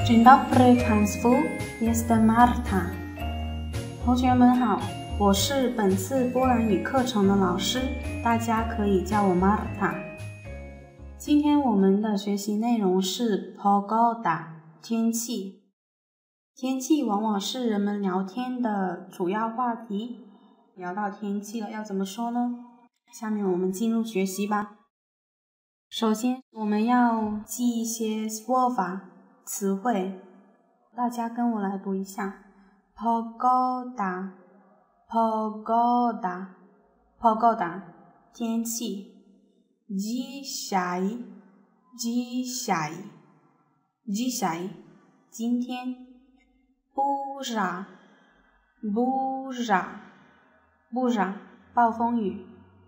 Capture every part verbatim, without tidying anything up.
Dzień dobry Państwu, jestem Marta。同学们好，我是本次波兰语课程的老师，大家可以叫我 Marta。今天我们的学习内容是 Pogoda 天气。天气往往是人们聊天的主要话题。聊到天气了，要怎么说呢？下面我们进入学习吧。首先，我们要记一些 słowa 词汇，大家跟我来读一下 Pogoda Pogoda Pogoda 天气 Dzisiaj Dzisiaj Dzisiaj 今天 Burza Burza Burza 暴风雨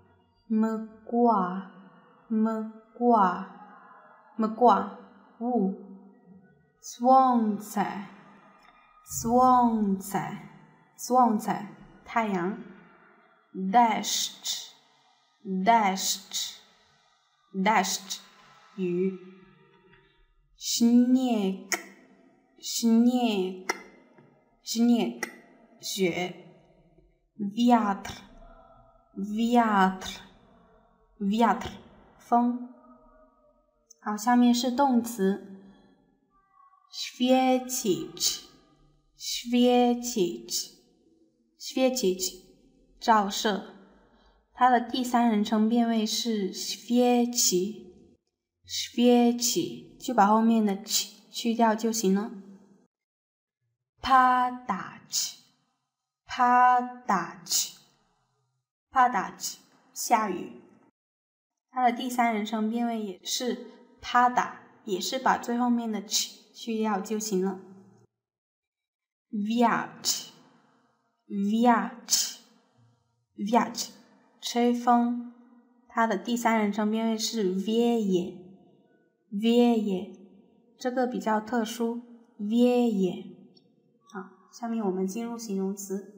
Mgła Mgła Mgła 雾 Słońce Słońce Słońce 太阳 Deszcz Deszcz Deszcz 雨 Śnieg Śnieg Śnieg 雪 Wiatr Wiatr Wiatr 风。好，下面是动词 świecić świecić świecić 照射，它的第三人称变位是 świeci świeci 就把后面的 ć 去掉就行了。padać padać padać 下雨，它的第三人称变位也是 pada， 也是把最后面的 ć 去掉就行了。wiać wiać wiać 吹风，它的第三人称变位是 wieje wieje， 这个比较特殊 wieje。 好，下面我们进入形容词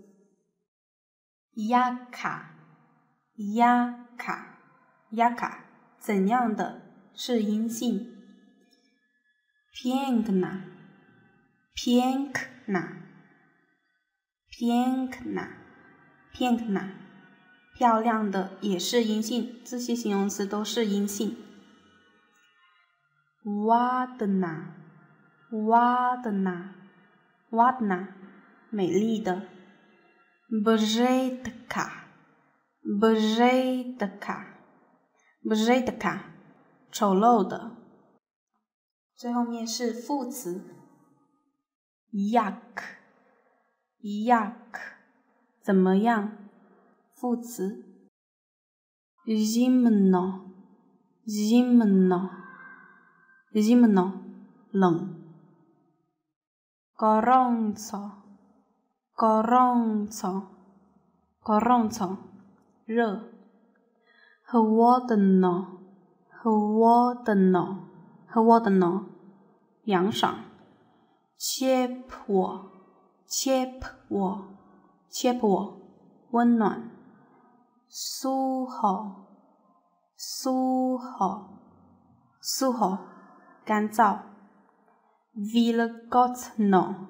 jaka jaka jaka 怎样的是阴性 piękna piękna piękna piękna 漂亮的也是阴性，这些形容词都是阴性。ładna ładna ładna 美丽的 brzydka brzydka brzydka 丑陋的。最后面是副词 jak jak 怎么样，副词 zimno zimno zimno 冷 gorąco gorąco gorąco 热 chłodno chłodno chłodno 凉爽 ciepło ciepło ciepło 温暖 sucho sucho sucho 干燥 wilgotno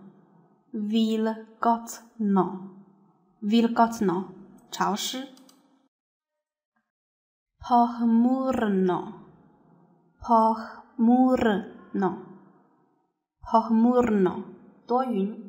wilgotno wilgotno 潮湿 pochmurno pochmurno pochmurno 多云。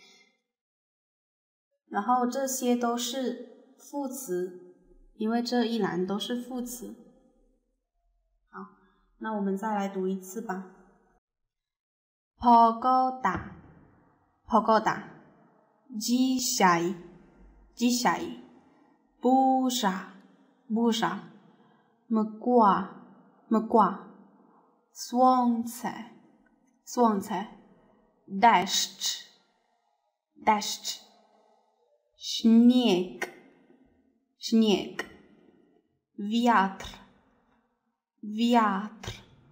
然后这些都是副词，因为这一栏都是副词。好，那我们再来读一次吧。Pogoda Pogoda Dzisiaj Dzisiaj Burza Burza Mgła Mgła Słońce Słońce Deszcz Deszcz Śnieg Śnieg Wiatr Wiatr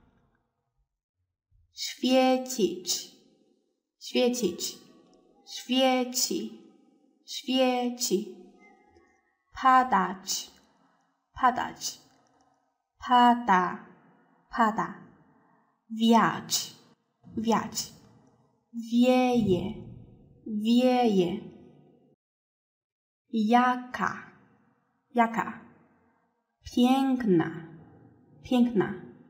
Świecić Świecić Świeci Świeci Padać Padać Pada Pada Wiać Wiać wieje, wieje. Jaka, jaka. Piękna, piękna.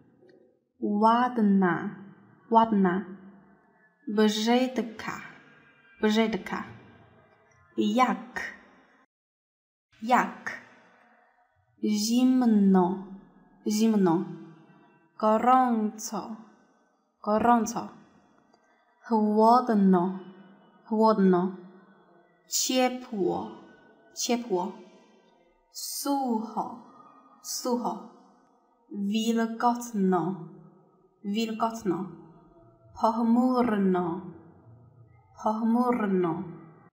Ładna, ładna. Brzydka, brzydka. Jak, jak. Zimno, zimno. Gorąco, gorąco. Chłodno, chłodno. Ciepło, ciepło. Sucho, sucho. Wilgotno, wilgotno. Pochmurno, pochmurno。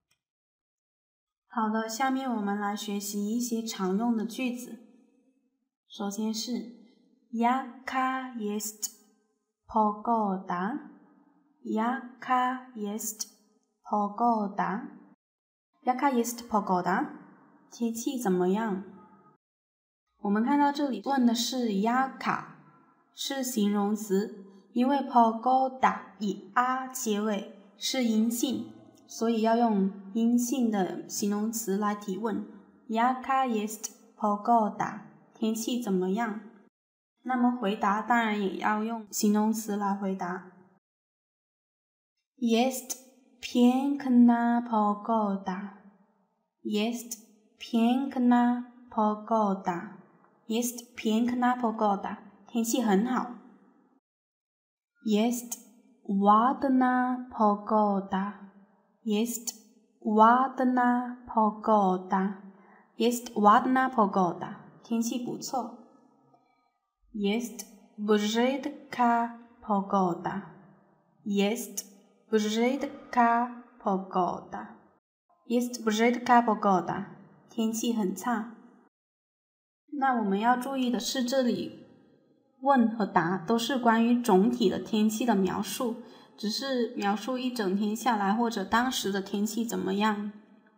好的，下面我们来学习一些常用的句子。首先是 Jaka jest pogoda? Jaka jest pogoda? Jaka jest pogoda? 天气怎么样？我们看到这里问的是 Jaka， 是形容词，因为 pogoda 以 a 结尾，是阴性，所以要用阴性的形容词来提问。Jaka jest pogoda？ 天气怎么样？那么回答当然也要用形容词来回答。Jest piękna pogoda. Jest piękna pogoda. Jest piękna pogoda. 天气很好。Jest ładna pogoda. Jest ładna pogoda. Jest ładna pogoda. 天气不错。Jest brzydka pogoda. Jest brzydka pogoda. Jest brzydka pogoda. 天气很差。那我们要注意的是，这里问和答都是关于总体的天气的描述，只是描述一整天下来或者当时的天气怎么样。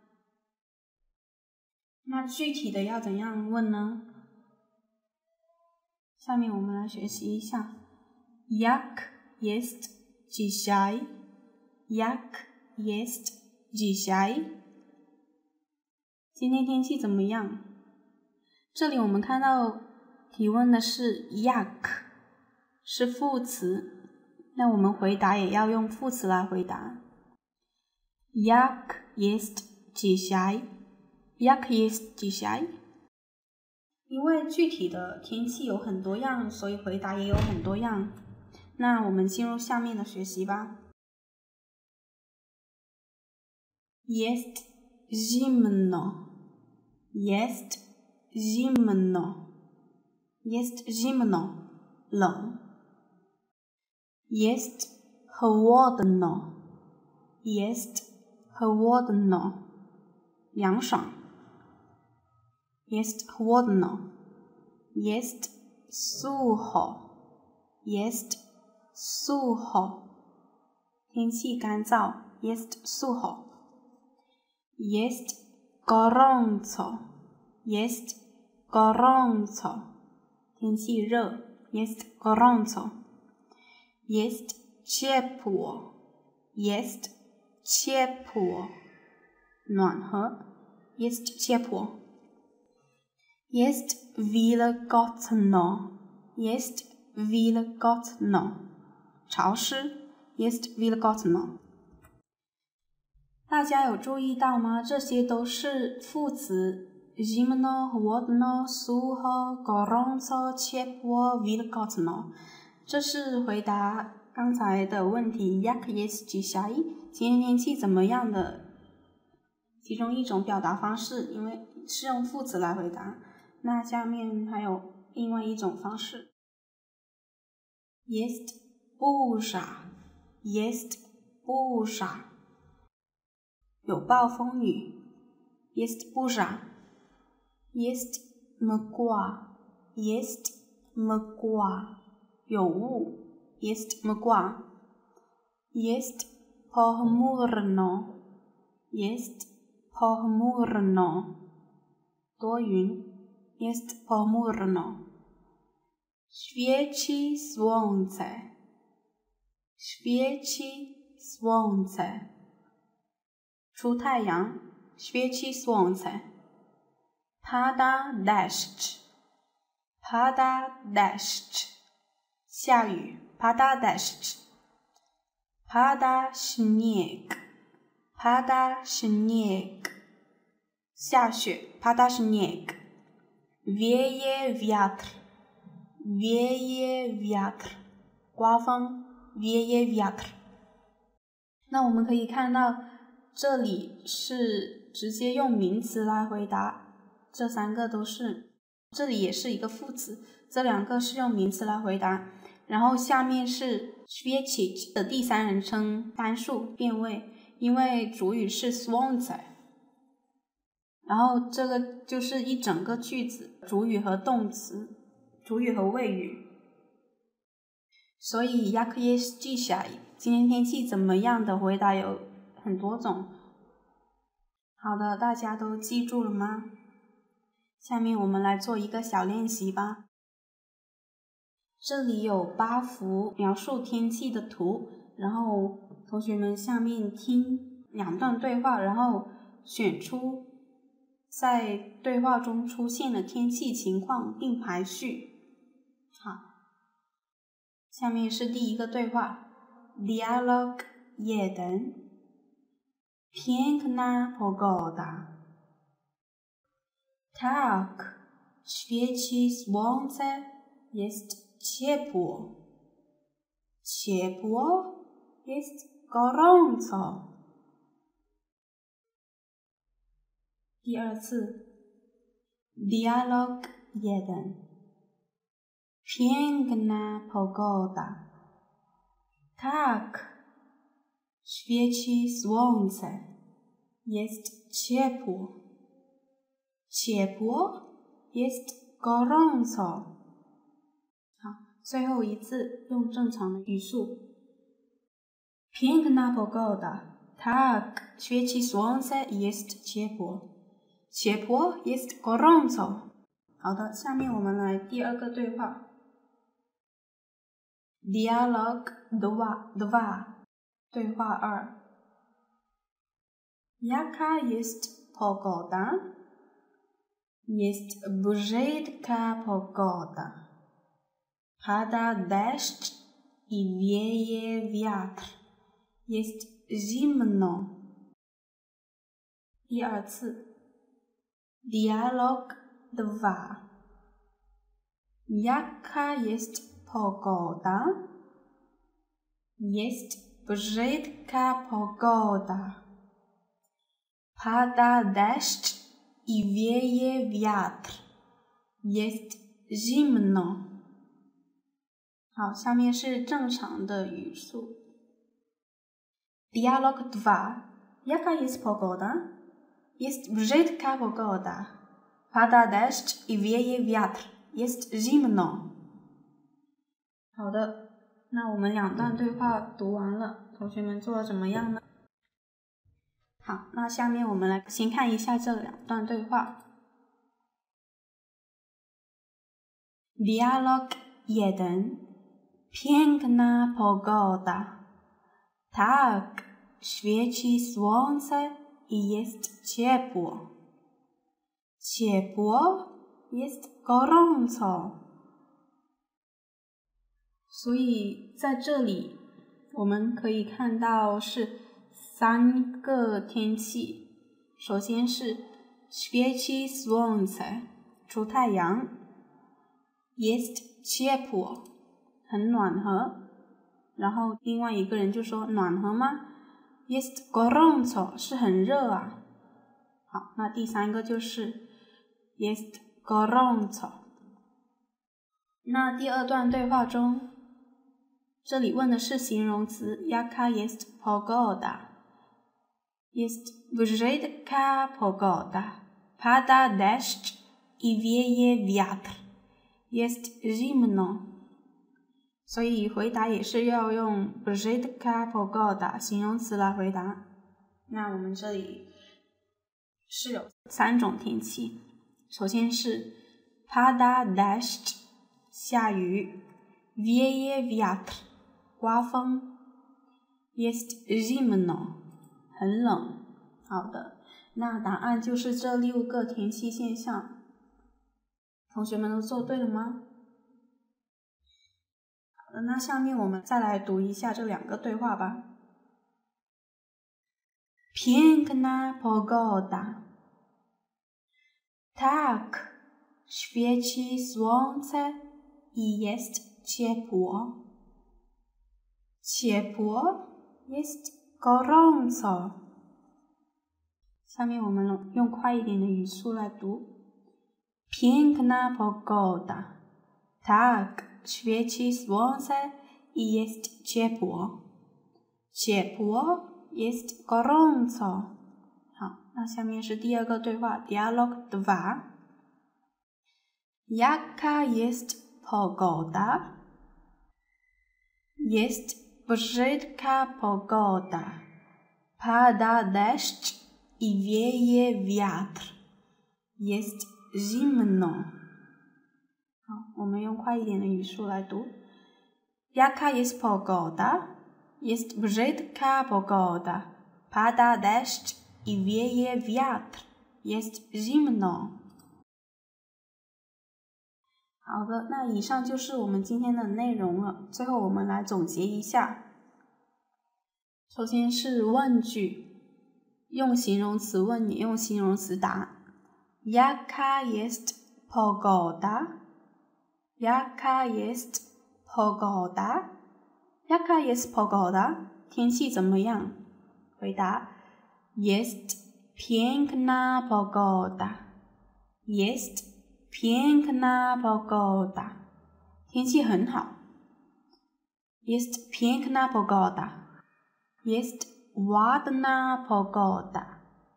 那具体的要怎样问呢？下面我们来学习一下。Jak jest dzisiaj? Jak jest dzisiaj? 今天天气怎么样？这里我们看到提问的是 jak， 是副词，那我们回答也要用副词来回答。Jak jest dzisiaj? Jak jest dzisiaj? 因为具体的天气有很多样，所以回答也有很多样。那我们进入下面的学习吧。Jest zimno. Jest zimno. Jest zimno. 冷。Jest chłodno. Jest chłodno. 凉爽。Jest chłodno. Jest sucho. Jest sucho. 天气干燥。Jest sucho. Jest gorąco. Jest gorąco. 天气热。Jest gorąco. Jest ciepło. Jest ciepło. 暖和。Jest ciepło. Jest wilgotno. Jest wilgotno. 潮湿。Jest wilgotno. 大家有注意到吗？这些都是副词 zimno, chłodno, sucho, gorąco, ciepło, wilgotno。 这是回答刚才的问题 Jak jest dzisiaj? 今天天气怎么样的其中一种表达方式，因为是用副词来回答。那下面还有另外一种方式 Jest burza. Jest burza. 有暴风雨。Jest burza. Jest mgła. Jest mgła. 有雾。Jest mgła. Jest pochmurno. Jest pochmurno. 多云。Jest pochmurno. Świeci słońce. Świeci słońce， 出太阳 świeci słońce， pada deszcz， pada deszcz， 下雨 pada deszcz， pada śnieg， pada śnieg， 下雪 pada śnieg， wieje wiatr， wieje wiatr， 刮风 wieje wiatr。 那我们可以看到这里是直接用名词来回答，这三个都是，这里也是一个副词，这两个是用名词来回答，然后下面是 świecić 的第三人称单数变位，因为主语是 słońce， 然后这个就是一整个句子，主语和动词，主语和谓语。所以 jak jest dzisiaj， 今天天气怎么样的回答有很多种。好的，大家都记住了吗？下面我们来做一个小练习吧。这里有八幅描述天气的图，然后同学们下面听两段对话，然后选出在对话中出现的天气情况并排序。好，下面是第一个对话 Dialog jeden. Piękna pogoda. Tak, świeci słońce, jest ciepło. Ciepło, jest gorąco. 第二次 Dialog jeden. Piękna pogoda. Tak, świeci słońce, jest ciepło. Ciepło, jest gorąco. 好，最后一次用正常的语速。Piękna pogoda. Tak, świeci słońce, jest ciepło. Ciepło, jest gorąco. 好的，下面我们来第二个对话。Dialog dwa, dwa. 对话二。Jaka jest pogoda? Jest brzydka pogoda. Pada deszcz i wieje wiatr. Jest zimno. 第二次。Dialog dwa. Jaka jest pogoda? Jest brzydka pogoda. Pada deszcz i wieje wiatr. Jest zimno. 好，下面是正常的语速。Dialog dwa. Jaka jest pogoda? Jest brzydka pogoda. Pada deszcz i wieje wiatr. Jest zimno. 好的，那我们两段对话读完了，同学们做得怎么样呢？好，那下面我们来先看一下这两段对话。Dialog jeden. Piękna pogoda. Tak, świeci słońce i jest ciepło. Ciepło, jest gorąco. 所以在这里我们可以看到是三个天气。首先是 świeci słońce 出太阳， jest ciepło 很暖和，然后另外一个人就说暖和吗？ jest gorąco 是很热啊。好，那第三个就是 jest gorąco。 那第二段对话中，这里问的是形容词 jaka jest pogoda. Jest brzydka pogoda. Pada deszcz i wieje wiatr. Jest zimno. 所以回答也是要用 brzydka pogoda 形容词来回答。那我们这里是有三种天气，首先是 pada deszcz 下雨， wieje wiatr 刮风， Jest zimno， 很冷。好的，那答案就是这六个填息现象。同学们都做对了吗？好的，那下面我们再来读一下这两个对话吧。Piękna pogoda. Tak, świeci słońce i jest ciepło. Ciepło jest gorąco. 下面我们用快一点的语速来读。Piękna pogoda. Tak, świeci słońce i jest ciepło. Ciepło jest gorąco. 好，那下面是第二个对话 Dialog dwa. Jaka jest pogoda? Jest brzydka pogoda. Pada deszcz i wieje wiatr. Jest zimno. 好，我们用快一点的语速来读。Jaka jest pogoda? Jest brzydka pogoda. Pada deszcz i wieje wiatr. Jest zimno. 好的，那以上就是我们今天的内容了。最后我们来总结一下。首先是问句，用形容词问你，用形容词答。Jaka jest pogoda? Jaka jest pogoda? Jaka jest pogoda? 天气怎么样？回答 Jest piękna pogoda. Jest piękna pogoda. 天气很好。Jest piękna pogoda. Jest ładna pogoda.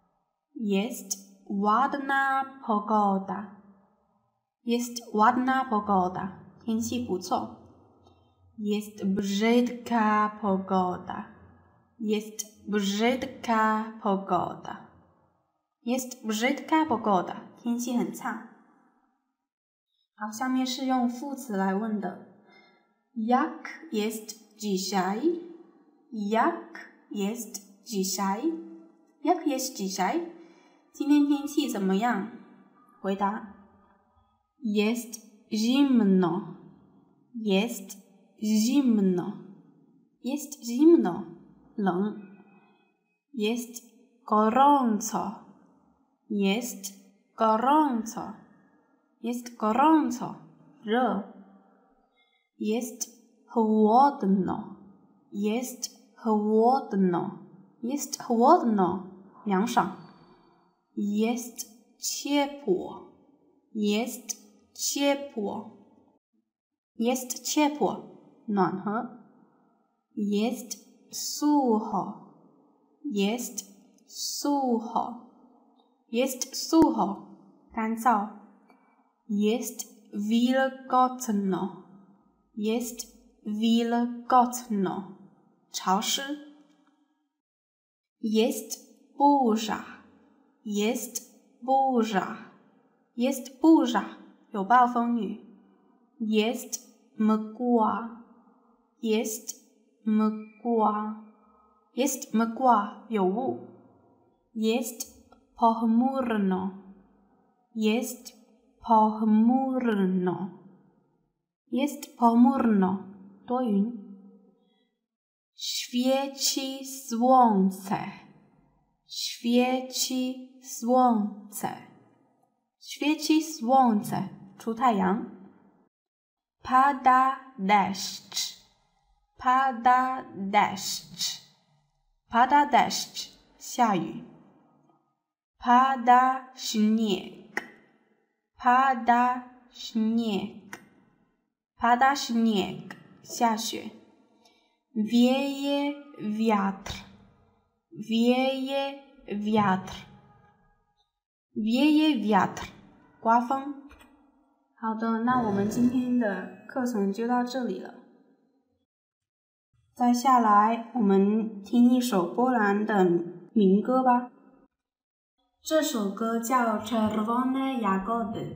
Jest ładna pogoda. Jest ładna pogoda. 天气不错。Jest brzydka pogoda. Jest brzydka pogoda. Jest brzydka pogoda. 天气很差。好，下面是用副词来问的。Jak jest dzisiaj? Jak jest dzisiaj? Jak jest dzisiaj? 今天天气怎么样？回答 Jest zimno. Jest zimno. Jest zimno. 冷。Jest gorąco. Jest gorąco. Jest gorąco. 热。Jest chłodno. Jest chłodno. Jest chłodno. 凉爽。Jest ciepło. Jest ciepło. Jest ciepło. 暖和。Jest sucho. Jest sucho. Jest sucho. 干燥。Jest wilgotno. Jest wilgotno. 潮湿。Jest burza. Jest burza. Jest burza. 有暴风雨。Jest mgła. Jest mgła. Jest mgła. 有雾。Jest pochmurno. Jest pochmurno. Jest pochmurno. 多云。Świeci słońce. Świeci słońce. Świeci słońce. 出太阳。Pada deszcz. Pada deszcz. Pada deszcz. 下雨。Pada śnieg. Pada śnieg. Pada śnieg. 下雪。Wieje wiatr. Wieje wiatr. Wieje wiatr. 刮风。好的，那我们今天的课程就到这里了。再下来，我们听一首波兰的民歌吧。这首歌叫 Czerwone jagody，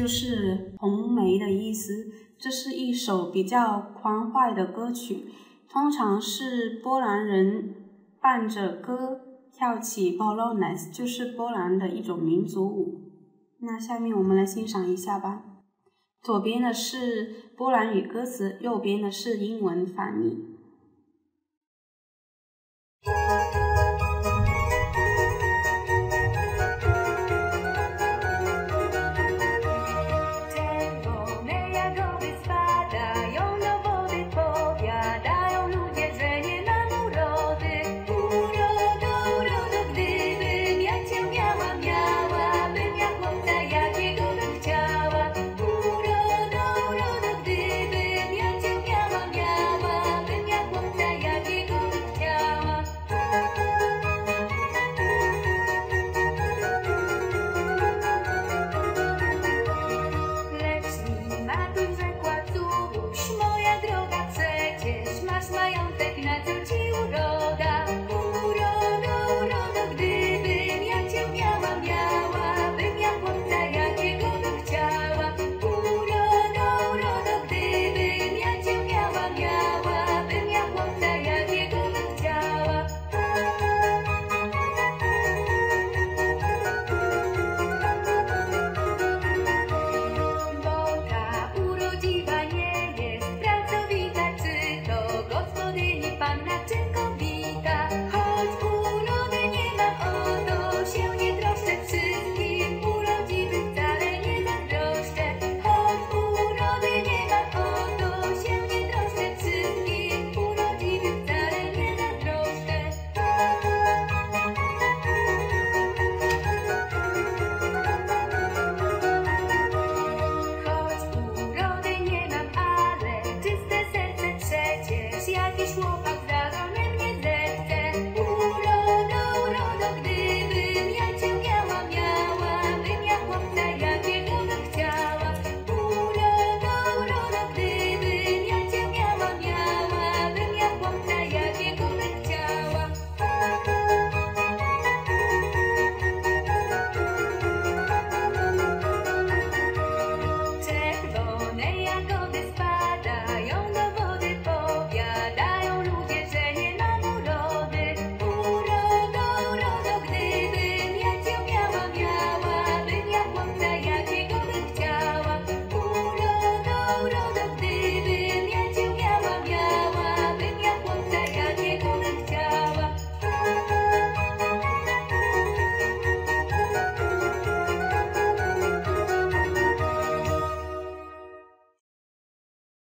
就是红莓的意思。这是一首比较欢快的歌曲。 通常是波兰人伴着歌跳起 Polonez， 就是波兰的一种民族舞。那下面我们来欣赏一下吧。左边的是波兰语歌词，右边的是英文翻译。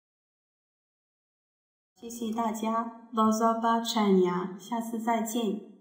谢谢大家 ，Do zobaczenia， 下次再见。